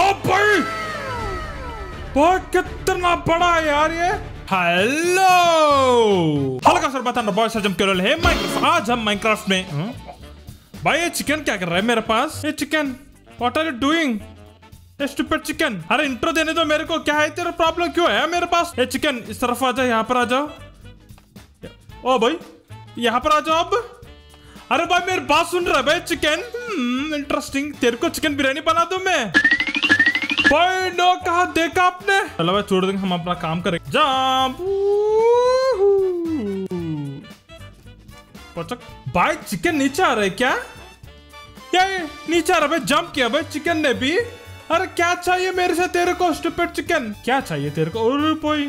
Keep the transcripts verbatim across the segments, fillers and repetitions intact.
ओ भाई भाई कितना बड़ा है यार ये। हेलो हेलो का सर बताना बॉयस, आज हम केवल है माइनक्राफ्ट। आज हम माइनक्राफ्ट में हुँ? भाई ये चिकन क्या कर रहा है मेरे पास? ये chicken what are you doing? ये स्टूपिड चिकन, अरे इंट्रो देने दो मेरे को। क्या है तेरा प्रॉब्लम, क्यों है मेरे पास? ये चिकन इस तरफ आ जाओ, यहाँ पर आ जाओ। ओ भाई यहाँ पर आ जाओ अब। अरे भाई मेरी बात सुन रहा है भाई चिकन? इंटरेस्टिंग, तेरे को चिकन बिरयानी बना दूं मैं? भाई नो कहा देखा आपने? चलो भाई छोड़ देंगे, हम अपना काम करेंगे। जंप भाई चिकन नीचे आ रहा है क्या? क्या ये नीचे आ रहा है भाई? जंप किया भाई चिकन ने भी। अरे क्या चाहिए मेरे से तेरे को स्टूपिड चिकन? क्या चाहिए तेरे को? अरे भाई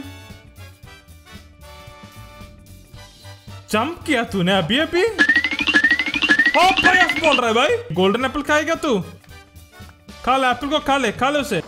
जंप किया तूने अभी अभी। ओ भाई ऐसे बोल रहा है भाई। गोल्डन एप्पल खाएगा तू? खा ले एप्पल को, खा ले खा ले उसे।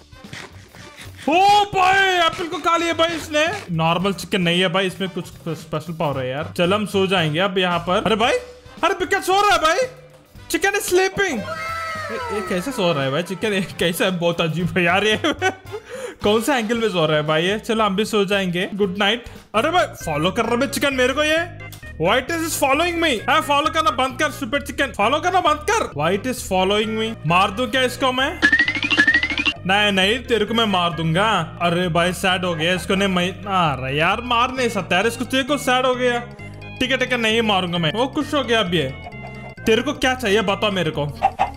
ओ भाई एप्पल को खा लिया भाई इसने। नॉर्मल चिकन नहीं है भाई, इसमें कुछ स्पेशल पावर है यार। चल हम सो जाएंगे अब यहाँ पर। अरे भाई अरे बिकट सो रहा है भाई। Chicken is sleeping. ये कैसे सो रहा है भाई चिकन? ये कैसे है? बहुत अजीब है यार ये। कौन सा एंगल में सो रहा है भाई ये? चलो हम भी सो जाएंगे। Good night. अरे भाई फॉलो कर रहा है चिकन मेरे को ये। White is following me. हाँ फॉलो करना बंद कर स्टूपिड चिकन, फॉलो करना बंद कर। White is following me. मार दूं क्या इसको मैं? नहीं नहीं तेरे को मैं मार दूंगा। अरे भाई सैड हो गया इसको। नहीं मैं अरे यार मार नहीं सकता यार इसको। तेरे को सैड हो गया। ठीक है ठीक है नहीं मारूंगा मैं। वो खुश हो गया अब ये। तेरे को क्या चाहिए बताओ मेरे को।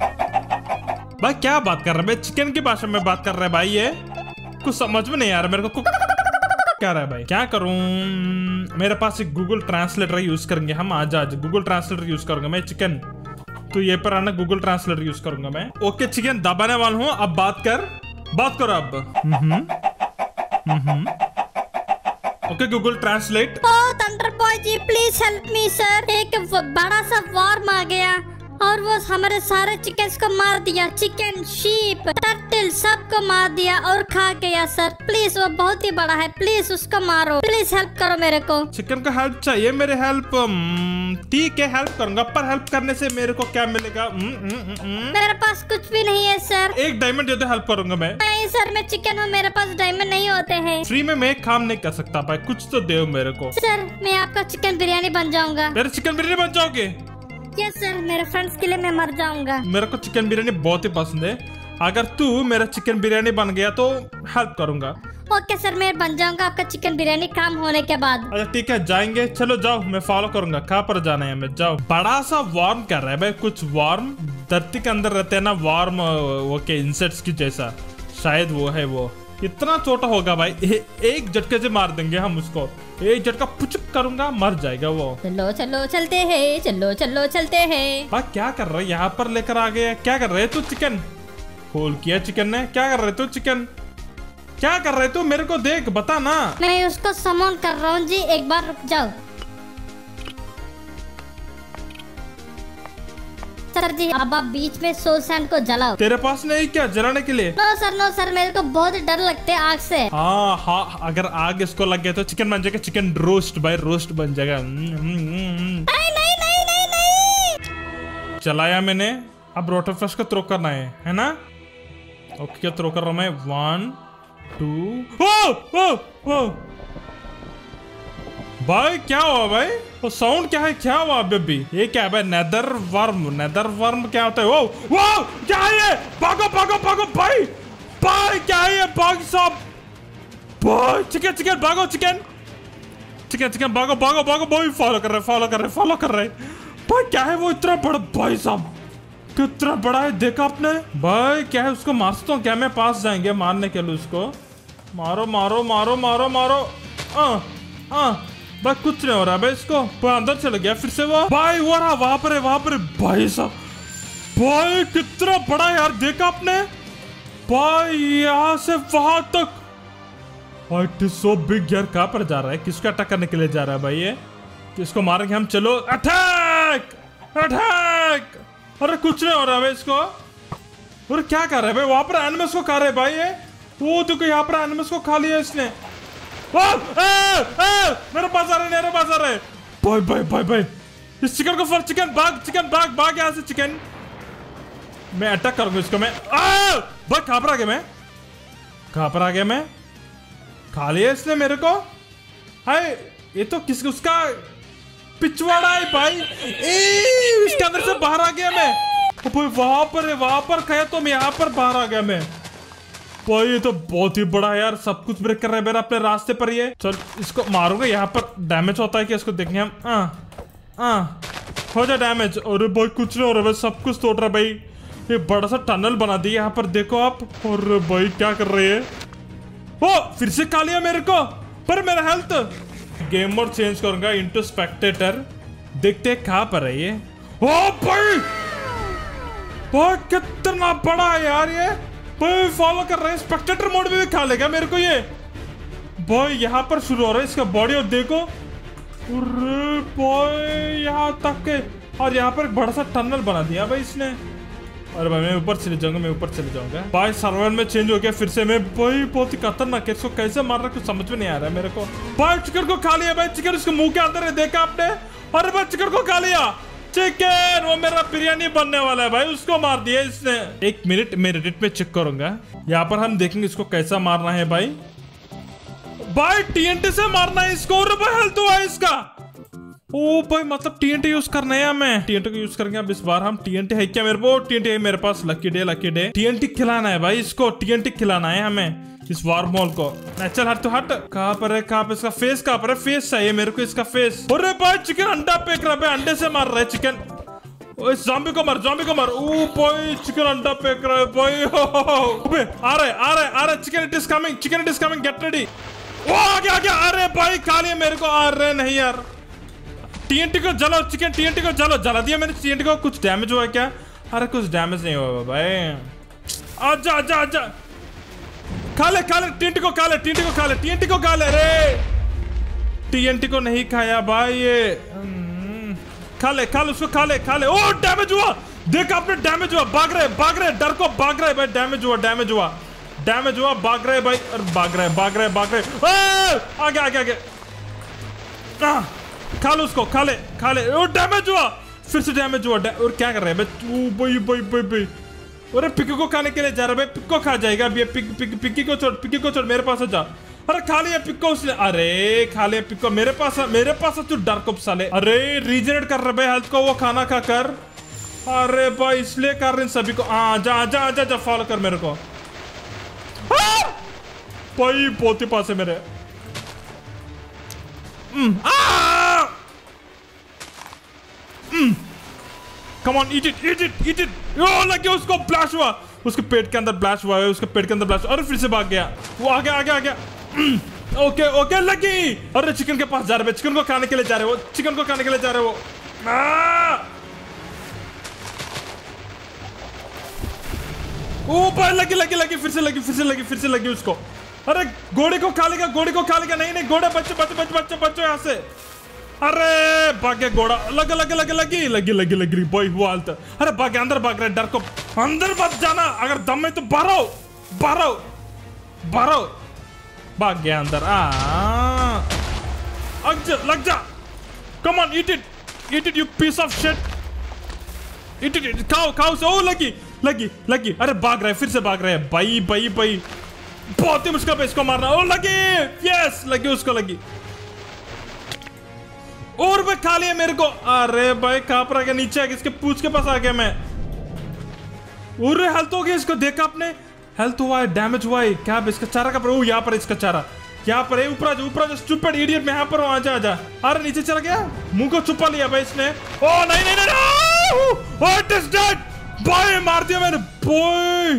भाई क्या बात कर रहा है भाई? चिकन की भाषा में बात कर रहा है भाई ये। कुछ समझ में नहीं आ रहा मेरे को क्या रहा है भाई। क्या करूं? मेरे पास एक गूगल ट्रांसलेटर यूज करेंगे हम। आज आज गूगल ट्रांसलेटर यूज करूंगा मैं चिकन। तो ये पर आना गूगल ट्रांसलेटर यूज करूंगा मैं। ओके चिकन दबाने वाला हूँ, अब बात कर। बात करो अब। Hmm hmm okay Google translate. Oh thunder boy ji please help me sir. एक बड़ा सा वॉर्म आ गया और वो हमारे सारे चिकन्स को मार दिया। चिकन, शीप, टर्टल सबको मार दिया और खा गया सर। प्लीज वो बहुत ही बड़ा है, प्लीज उसको मारो। प्लीज हेल्प करो मेरे को। चिकन का हेल्प चाहिए? मेरे हेल्प ठीक है हेल्प करूंगा, पर हेल्प करने से मेरे को क्या मिलेगा? मेरे पास कुछ भी नहीं है सर। एक डायमंड दे दो हेल्प करूंगा मैं। नहीं सर मैं चिकन हूँ, मेरे पास डायमंड नहीं होते हैं। फ्री में मैं काम नहीं कर सकता भाई, कुछ तो दो मेरे को। सर मैं आपका चिकन बिरयानी बन जाऊंगा। मेरे चिकन बिरयानी बन जाओगे? यस सर, मेरे फ्रेंड्स के लिए मैं मर जाऊंगा। मेरे को चिकन बिरयानी बहुत ही पसंद है। अगर तू मेरा चिकन बिरयानी बन गया तो हेल्प करूंगा। ओके सर मैं बन जाऊंगा आपका चिकन बिरयानी काम होने के बाद। अच्छा ठीक है जाएंगे। चलो जाओ मैं फॉलो करूंगा। कहाँ पर जाना है हमें? जाओ। बड़ा सा वार्म कर रहा है भाई। कुछ वार्म धरती के अंदर रहते हैं ना वार्म, ओके इंसेक्ट्स की जैसा शायद वो है। वो इतना छोटा होगा भाई, ए, एक झटके से मार देंगे हम उसको। एक झटका पुचक करूंगा मर जाएगा वो। चलो चलो चलते हैं, चलो चलो चलते हैं। भाई क्या कर रहे? यहाँ पर लेकर आ गया। क्या कर रहे तू? चिकन खोल किया चिकन ने। क्या कर रहे तू चिकन? क्या कर रहे तू? मेरे को देख बता ना। मैं उसको समन कर रहा हूँ जी, एक बार रुक जाओ। सर जी अब आप बीच में सोल सैंड को जलाओ। तेरे पास नहीं क्या जलाने के लिए? नो सर नो सर, मेरे को बहुत डर लगता है आग से। हाँ हाँ अगर आग इसको लग गया तो चिकन बन जाएगा। चिकन रोस्ट भाई, रोस्ट बन जाएगा। नहीं नहीं नहीं नहीं नहीं। चलाया मैंने। अब रोटर फ्लश को थ्रो करना है है ना? ओके क्या थ्रो कर रहा हूँ मैं? One two. ओ ओ ओ भाई क्या हुआ भाई? वो साउंड क्या है? क्या हुआ बेबी? ये क्या है भाई? Nether worm. नेदर वर्म क्या होता है? वो वो क्या है ये? भागो भागो भागो भाई। भाई क्या है ये? भाग साहब भाई। चिकन चिकन भागो चिकन चिकन चिकन भागो भागो भागो भाई। फॉलो कर रहे फॉलो कर रहे फॉलो कर रहे भाई। क्या है वो इतना बड़ा? भाई साहब कितना बड़ा है देखा आपने? भाई क्या है? उसको मार सकता हूँ क्या मैं? पास जाएंगे मारने के लिए उसको। मारो मारो मारो मारो मारो। आ, आ, भाई कुछ नहीं हो रहा भाई इसको। अंदर चले गया फिर से वो। भाई वो रहा वहां पर है वहां पर है। भाई साहब भाई कितना बड़ा यार देखा आपने? भाई यहाँ से वहां तक भाई सो बिग यार। कहाँ पर जा रहा है? किसको अटैक करने के लिए जा रहा है भाई ये? किसको मारेंगे हम? चलो अटैक अटैक। अरे कुछ नहीं हो रहा भाई इसको। अरे क्या कर रहा है भाई? वहां पर एनिमल्स को खा रहे भाई ये। वो देखो यहाँ पर एनिमल्स को खा लिया इसने। आ, आ, आ, मेरे पास आ रहे मेरे पास आ रहे। भाई भाई भाई भाई इस चिकन को फर। चिकन भाग चिकन भाग भाग यहाँ से चिकन। मैं अटैक करूंगा इसको मैं। आ, भाई कहाँ पर आ गया मैं? कहां पर आ गया मैं? खा लिया इसने मेरे को। हाय ये तो किस उसका पिछवाड़ा है भाई। ए, इसके अंदर से बाहर आ गया मैं। भाई वहां पर है, वहां पर खाया तो मैं यहाँ पर बाहर आ गया मैं। भाई ये तो बहुत ही बड़ा है यार, सब कुछ ब्रेक कर रहा है मेरा अपने रास्ते पर। ये चल इसको मारूंगा। यहाँ पर डैमेज होता है कि इसको देखेंगे हम। आ, आ, हो जाए डैमेज। अरे भाई कुछ नहीं हो रहा भाई, सब कुछ तोड़ रहा है भाई। ये बड़ा सा टनल बना दिया यहाँ पर, देखो आप। और भाई क्या कर रहे हैं? ओ फिर से खा लिया मेरे को, पर मेरा हेल्थ। गेम मोड चेंज करूंगा इनटू स्पेक्टेटर, देखते हैं कहां पर है ये। ओ भाई भाई कितना बड़ा है यार ये। भाई फॉलो कर रहे हैं, स्पेक्टेटर मोड में भी खा लेगा मेरे को ये। भाई यहाँ पर शुरू हो रहा है इसका बॉडी, और देखो अरे भाई यहाँ तक के। और यहाँ पर एक बड़ा सा टनल बना दिया भाई इसने। अरे भाई मैं ऊपर चले जाऊंगा, मैं ऊपर चले जाऊंगा भाई। सर्वर में चेंज हो गया फिर से मैं। भाई बहुत ही खतरनाक है, इसको कैसे मार रहा है कुछ समझ में नहीं आ रहा है मेरे को। भाई चिकन को खा लिया भाई, चिकन उसके मुंह के अंदर है, देखा आपने? अरे भाई चिकन को खा लिया। चिकन वो मेरा बिरयानी बनने वाला है भाई, उसको मार दिया इसने। एक मिनट मैं रेडिट में चेक करूंगा, यहाँ पर हम देखेंगे इसको कैसा मारना है भाई। भाई टीएनटी से मारना है इसको। और भाई हेल्थ हुआ है इसका। ओ भाई मतलब टीएनटी यूज करना है हमें, टीएनटी को यूज करेंगे अब इस बार हम। टीएनटी है क्या मेरे को? टीएनटी है मेरे पास। Lucky day lucky day. TNT खिलाना है भाई इसको, टीएनटी खिलाना है हमें इस वार्मोल को। चल हट तो हट। कहाँ पर है, कहाँ पर इसका फेस, कहाँ पर है? फेस चाहिए मेरे को इसका फेस। अरे भाई चिकन अंडा फेंक रहा है, अंडे से मार रहा है चिकन। इस ज़ॉम्बी को मार, ज़ॉम्बी को मार। ओ भाई चिकन अंडा फेंक रहा है भाई। आ रहा है आ रहा है आ रहा है। Chicken it is coming, chicken it is coming, get ready. ओ आ गया आ गया। अरे भाई खा लिया मेरे को। आ रहे नहीं यार, टीएनटी को जलो चिकन, टीएनटी को जलो। जला दिया मैंने टीएनटी को। कुछ डैमेज हुआ क्या? अरे कुछ डैमेज नहीं हुआ भाई। आजा आजा आजा, खा ले खा ले टीएनटी को, खा ले टीएनटी को, खा ले टीएनटी को, खा ले। रे टीएनटी को नहीं खाया भाई ये। खा ले खा ले उसको, खा ले खा ले। ओ डैमेज हुआ, देख आपने डैमेज हुआ। भाग रहे भाग रहे, डर को भाग रहे भाई। डैमेज हुआ डैमेज हुआ डैमेज हुआ। भाग रहे भाई, अरे भाग रहे भाग रहे भाग रहे। आगे आगे आगे, खा लो उसको, खा ले खा ले। ओ डैमेज हुआ, फिर से डैमेज हुआ। और क्या कर रहे हैं भाई? भाई भाई भाई। अरे पिक्की को खाने के लिए जा रहा है भाई, पिक्को खा जाएगा अब ये। पिक, पिक, पिक्की को छोड़, पिक्की को छोड़, मेरे पास जा। अरे खा लिया पिक्को उसने। अरे खा लिया पिक्को, मेरे पास मेरे पास तू डर को साले। अरे रीजनरेट कर रहे भाई हेल्थ को वो खाना खा कर। अरे भाई इसलिए कर रहे सभी को। आ जा जा जा जा, फॉलो कर मेरे को भाई। बहुत ही पास है मेरे। Come on, eat it eat it eat it. ओ लग गया उसको, ब्लास्ट हुआ उसके पेट के अंदर, ब्लास्ट हुआ है उसके पेट के अंदर ब्लास्ट। अरे फिर से भाग गया वो, आ गया आ गया आ गया। ओके ओके लगी। अरे चिकन के पास जा रहे, चिकन को खाने के लिए जा रहे वो, चिकन को खाने के लिए जा रहे वो। ओ भाई लगी लगी लगी, फिर से लगी फिर से लगी फिर से लगी उसको। अरे घोड़े को खा लेगा, घोड़े को खा लेगा। नहीं नहीं घोड़े, बच्चे बच्चे बच्चे बच्चे बच्चे यहाँ से। अरे भाग्य घोड़ा, लगे लगे लगे लगी लगी लगी लगी भाई हुआ हालत। अरे भाग्य अंदर भाग रहे, डर को अंदर मत जाना। अगर दम में तो बाहर बाहर बाहर भाग गया अंदर। आ लग जा। Come on eat it eat it you piece of shit. Eat it, खाओ खाओ से। ओ लगी लगी लगी। अरे भाग रहे, फिर से भाग रहे हैं भाई भाई भाई। बहुत ही मुश्किल है इसको मारना। ओ लगी, यस लगी उसको लगी। और भाई खा लिया मेरे को। अरे भाई कहां पर आ गया? नीचे आ गया, इसके पूंछ के पास आ गया मैं। अरे हेल्थ हो गया इसको, देखा आपने? हेल्थ हुआ है, डैमेज हुआ है। क्या इसका चारा का पर? ओ यहाँ पर इसका चारा, यहाँ पर है। ऊपर आ जा ऊपर आ जा, स्टूपिड इडियट। मैं यहाँ पर हूँ, आजा आजा। अरे नीचे चला गया, मुंह को छुपा लिया भाई इसने। ओ नहीं नहीं नहीं, इट इज डेड भाई। मार दिया मैंने भाई।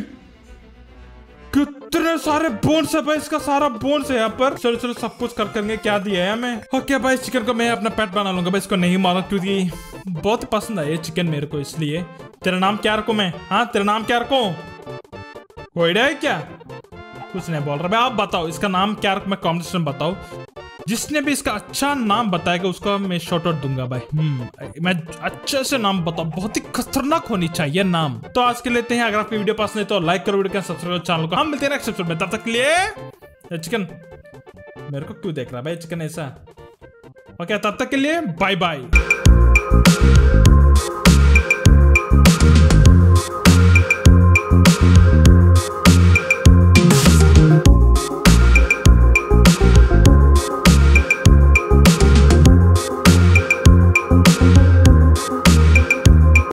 कितने सारे बोन्स है भाई, इसका सारा बोन्स है यहाँ पर। चलो चलो सब कुछ कर करके क्या दिया है हमें। ओके भाई चिकन को मैं अपना पेट बना लूंगा भाई, इसको नहीं मारा क्योंकि बहुत पसंद है ये चिकन मेरे को, इसलिए। तेरा नाम क्या रखूं मैं? हाँ तेरा नाम क्या रखूं? कोई आइडिया है क्या? कुछ नहीं बोल रहा भाई, आप बताओ इसका नाम क्या रखूं मैं? कमेंट सेक्शन में बताओ। जिसने भी इसका अच्छा नाम बताएगा उसको मैं शॉर्ट आउट दूंगा भाई। हम्म मैं अच्छे से नाम बताऊं, बहुत ही खतरनाक होनी चाहिए नाम। तो आज के लेते हैं। अगर आपकी वीडियो पसंद है तो लाइक करो, वीडियो को सब्सक्राइब करो चैनल को। हम मिलते हैं नेक्स्ट एपिसोड में, तब तक के लिए। चिकन मेरे को क्यों देख रहा है भाई चिकन ऐसा? ओके तब तक के लिए बाय बाय।